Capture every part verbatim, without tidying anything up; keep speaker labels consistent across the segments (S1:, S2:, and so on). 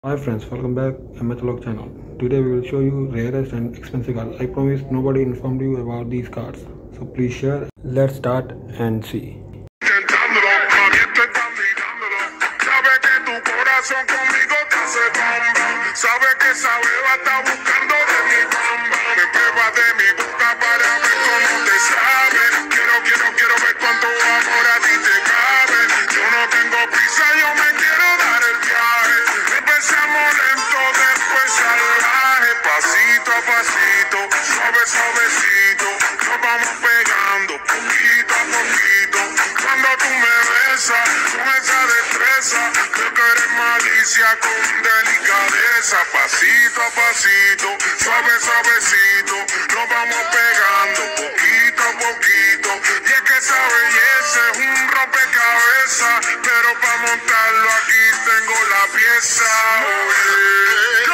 S1: Hi friends, welcome back to Methalog channel. Today we will show you rarest and expensive cards. I promise nobody informed you about these cards. So please share. Let's start and see.
S2: Suavecito, nos vamos pegando poquito a poquito. Cuando tú me besas con esa destreza, creo que eres malicia con delicadeza. Pasito a pasito, suave suavecito, nos vamos pegando poquito a poquito. Y es que esa belleza es un rompecabezas, pero para montarlo aquí tengo la pieza. Oye,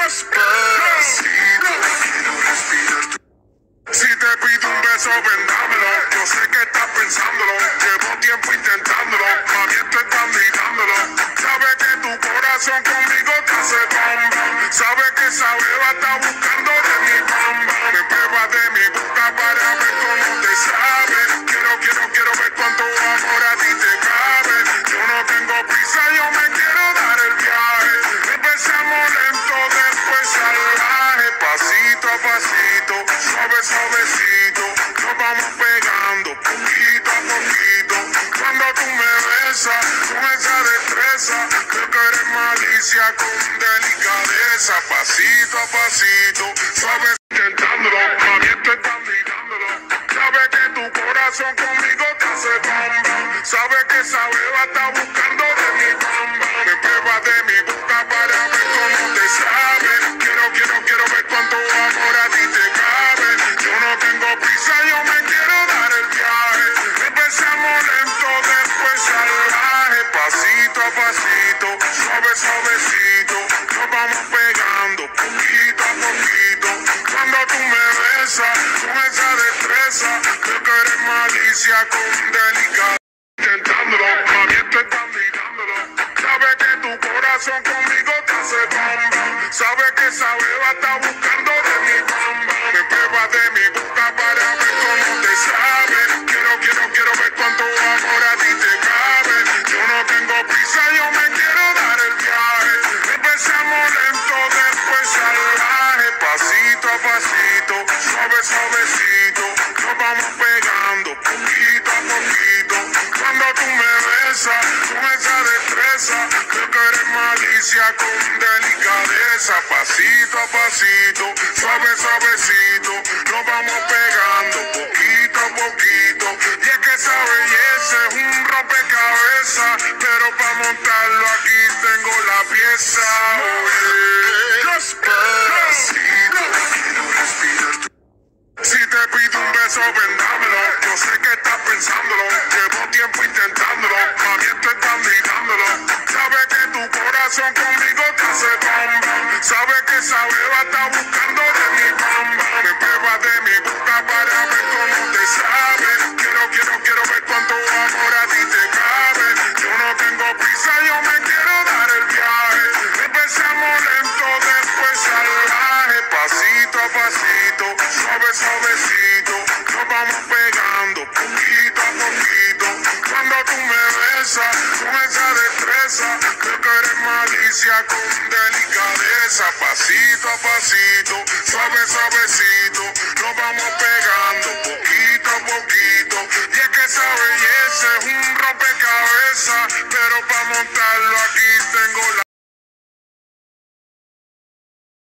S2: despacito, quiero respirar tu. Si te pido un beso, vendámelo. Yo sé que estás pensándolo. Llevo tiempo intentándolo. Mami, esto están gritándolo. Sabes que tu corazón conmigo te hace bomba. Sabes que esa beba está buscando de mi bamba. Me beba de mi boca para ver cómo te sabe. Quiero, quiero, quiero ver cuánto amor a ti te cabe. Yo no tengo prisa, yo me quiero dar el viaje. Empezamos lento, después salvaje. Pasito a pasito, suave, suavecito, nos vamos pegando poquito a poquito. Cuando tú me besas con esa destreza, creo que eres malicia con delicadeza. Pasito a pasito, suave, intentándolo, mami, esto están mirándolo. Sabes que tu corazón conmigo te hace bomba. Sabes que esa beba está buscando de mi bamba. Me beba de mi boca para ver cómo te sabe. Quiero, quiero, quiero ver cuánto amor a ti te cabe. Yo no tengo prisa, yo me quiero dar el viaje. Empezamos lento, después salvaje. Pasito a pasito, suave, suavecito, nos vamos pegando poquito a poquito. Cuando tú me besas con esa destreza, creo que eres malicia con delicadeza. Intentándolo, mami, esto están mirándolo. Sabes que tu corazón conmigo te hace bomba. Sabes que esa beba está buscando de mi bamba. Me beba de mi boca para ver cómo te sabe. Quiero, quiero, quiero ver cuánto amor a ti te cabe. Yo no tengo prisa, yo me quiero dar el viaje. Empezamos lento, después salvaje. Pasito a pasito, suave, suavecito, nos vamos pegando poquito a poquito. Cuando tú me besas con esa destreza, creo que eres malicia con delicadeza. Pasito a pasito, suave, suavecito, nos vamos pegando poquito a poquito. Y es que esa belleza es un rompecabezas, pero para montarlo aquí tengo la pieza. Oye, despacito, quiero respirar tu. Si te pido un beso, vendámelo. Yo sé que estás pensándolo. Llevo tiempo intentándolo. Mami, esto están gritándolo. Sabes que tu corazón conmigo te hace bomba. Sabes que esa beba está buscando de mi bamba. Me beba de mi boca para ver cómo te sabe. Quiero, quiero, quiero ver cuánto amor a ti te cabe. Yo no tengo prisa, yo me quiero dar el viaje. Empezamos lento, después salvaje. Pasito a pasito, suave, suavecito, nos vamos pegando poquito a poquito. Cuando tú me besas con esa destreza, creo que eres malicia con delicadeza. Pasito a pasito, suave, suavecito, nos vamos pegando poquito a poquito. Y es que esa belleza es un rompecabezas, pero para montarlo aquí tengo la.